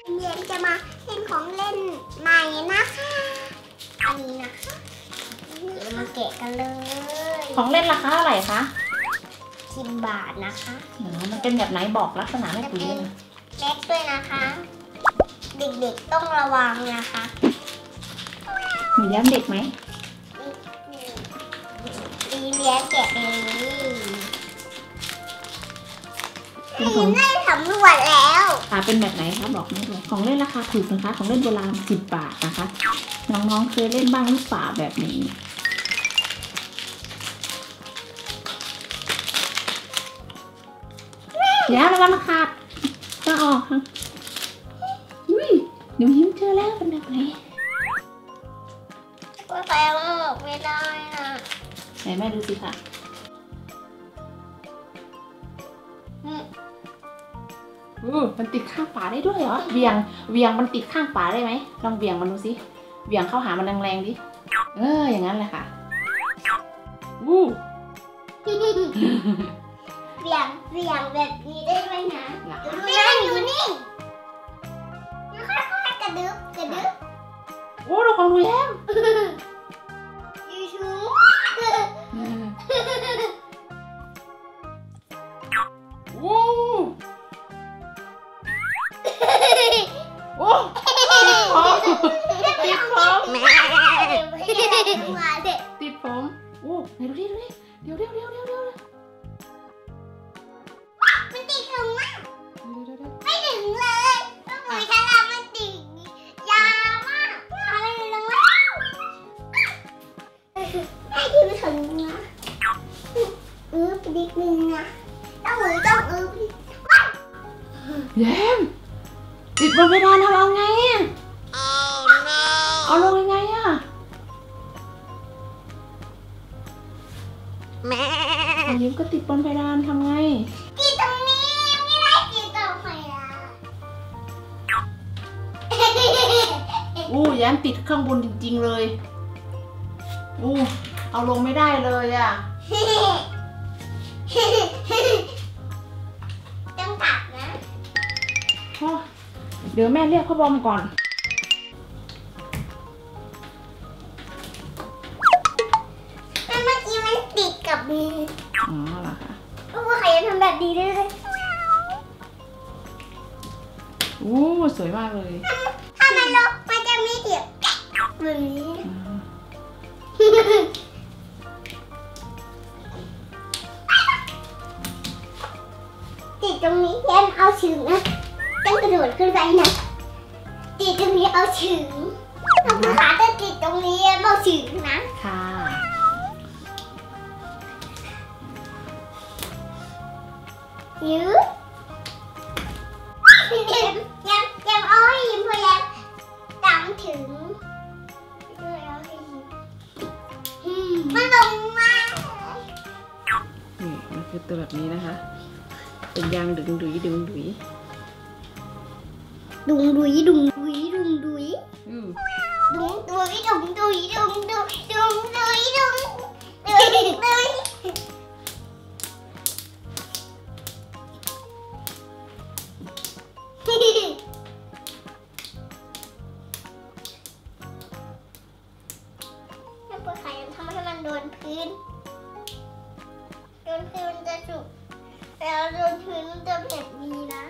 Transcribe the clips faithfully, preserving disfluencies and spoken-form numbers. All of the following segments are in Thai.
เรียนจะมาเล่นของเล่นใหม่นะคะอันนี้นะคะเดี๋ยวมาแกะกันเลยของเล่นราคาเท่าไหร่คะสิบบาทนะคะมันเป็นแบบไหนบอกลักษณะไม่ปุ๋ยนะเล็กด้วยนะคะเด็กๆต้องระวังนะคะหนูย้ำเด็กไหมดีเลี้ยงแกะเองได้สำรวจแล้วอ่าเป็นแบบไหนคะบอกไม่เลยของเล่นราคาถูกนะคะของเล่นโบราณสิบบาทนะคะน้องๆเคยเล่นบ้างหรือเปล่าแบบนี้อย่าระวังขาดก็ออกค่ะอุ้ยหนูยิ้มเจอแล้วเป็นแบบไหนว่าใครเอาออกไม่ได้นะไหนแม่ดูสิค่ะอือมันติดข้างฝาได้ด้วยเหรอเวียงเวียงมันติดข้างฝาได้ไหมลองเวียงมันดูสิเวียงเข้าหามันแรงๆดิเอออย่างนั้นแหละค่ะวู้เวียงเวียงแบบนี้ได้ไหมนะดูนั่งอยู่นี่แล้วค่อยๆกระดึ๊บกระดึ๊บโอ้ดูของหนูแย้มยูชูโอ้โอ้ติดผมติดผมติดผมโอ้ไหนดูดิดูดิเดี๋ยวเดี๋ยวเดี๋ยวเดี๋ยวเดี๋ยวมันติดถึงมากไม่ถึงเลยก็เหมือนฉันอะมันติดยาวมากอะไรลงแล้วไอ้ที่ไม่ถึงนะอื้อไปนิดนึงนะต้องมือต้องอื้อแย้มติดบนเพดานทำเอาไงอ่ะเอาลงยังไงอ่ะแม่ยิ้มก็ติดบนเพดานทำไงติดตรงนี้ไม่ได้ติดตรงไหนล่ะอู้แย้มติดข้างบนจริงๆเลยอู้เอาลงไม่ได้เลยอ่ะต้องตัดนะเดี๋ยวแม่เรียกพ่อบอมก่อนเมื่อกี้มันติดกับมืออ๋อเหรอคะว่าใครจะทำแบบนี้ได้เลยอู้สวยมากเลยถ้ามันลบมันจะไม่ติดแบบนี้ติดตรงนี้แย้มเอาถึงนะต้องกระโดดขึ้นไปนะติดตรงนี้เอาถึงถ้าผู้ขาจะติดตรงนี้เอาถึงนะค่ะยืดแย้มแย้มแย้มเอาให้ยิ้มพอแย้มดังถึงด้วยเอาให้ยิ้มมันลงมานี่มันคือตัวแบบนี้นะคะเป็นยางดึงดุยดึงดุยดุงดุยดุงดุยดุงดุยดุงดุยดุยดุงดุยดุงดุยดุงดุยดุงดุยดุยถ้าปวดขายังทำให้มันโดนพื้นโดนพื้นมันจะจุกแล้วโดนพื้นมันจะแบบนี้นะ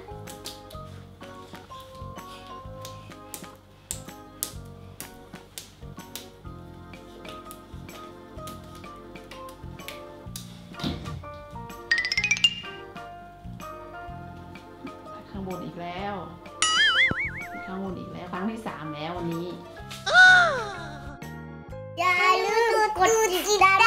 ข้างบนอีกแล้วข้างบนอีกแล้วครั้งที่สามแล้ววันนี้อย่าลืมกดติดตาม